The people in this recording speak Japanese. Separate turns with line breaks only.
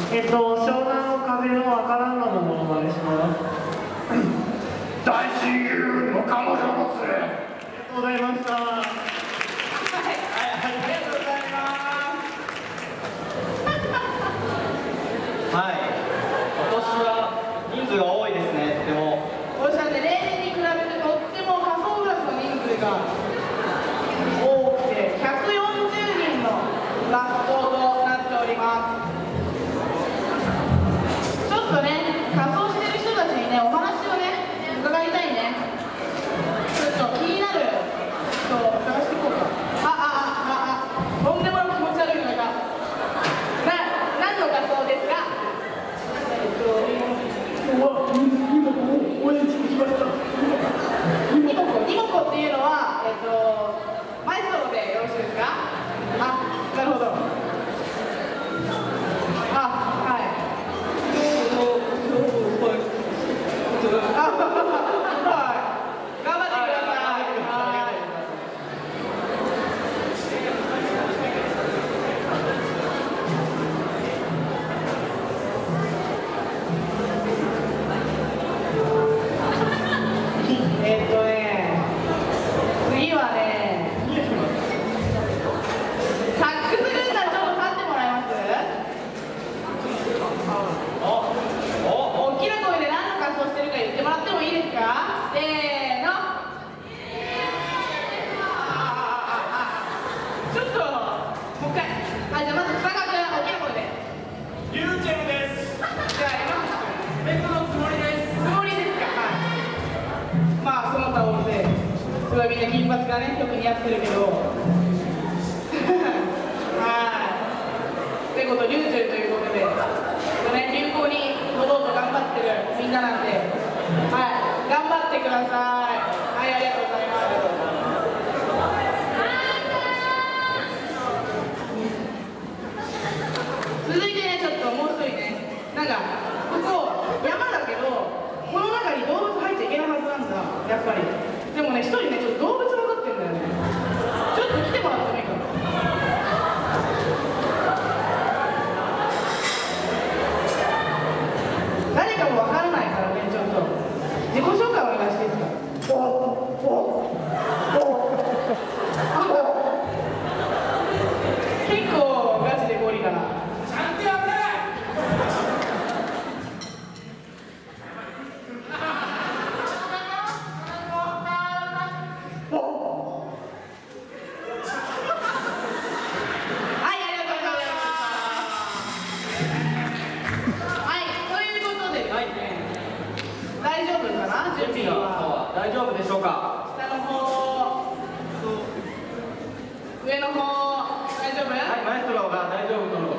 湘南の風のわからんのものまねします。
大親友の彼女の連れ。
ありがとうございました。
はい、ありがとうございます。
はい、今年は人数が多いですね、とても。
今年はね、例年に比べてとっても仮装クラスの人数が多くて、140人の学校となっております。ちょっとね、仮装してる人たちにね、お話をね、伺いたいね。ちょっと気になる人を探していこうか。とんでもなく気持ち悪いのが。何の仮装ですか？ニモコっていうのは、マエストロでよろしいですか？あ、なるほど。はい。頑張ってください。次はね、サックス軍団ちょっと立ってもらえます？大きな声で何の仮装してるか言ってもらってもいいですか？せーの。ちょっともう一回。じゃあまず草川君、大きな声で。
リュウチェルです。
じゃあ山口君。
ベッドのつもりです。
つもりですか？はい。まあその他大勢、すごいみんな金髪がね、よく似合ってるけど。はい。ということで、リュウチェルということで、流行に乗ろうと頑張ってるみんななんで、はい、頑張ってください。はい、ありがとうございます。続いてね、ちょっともう一人ね、なんか、ここ、山だけど、この中に動物入っちゃいけないはずなんだ、やっぱり。でもね、一人ね、ちょっと動物混ざってんだよね。ちょっと来てもらってもいいかな。誰かもわからないからね、ちょっと。自己紹介お願いしていいですか？結構ガチでゴリラな。
ちゃんとやれ。
大丈夫かな？準備は
大丈夫でしょうか？
下の方、上の方、大丈夫？
はい、マエストロが大丈夫との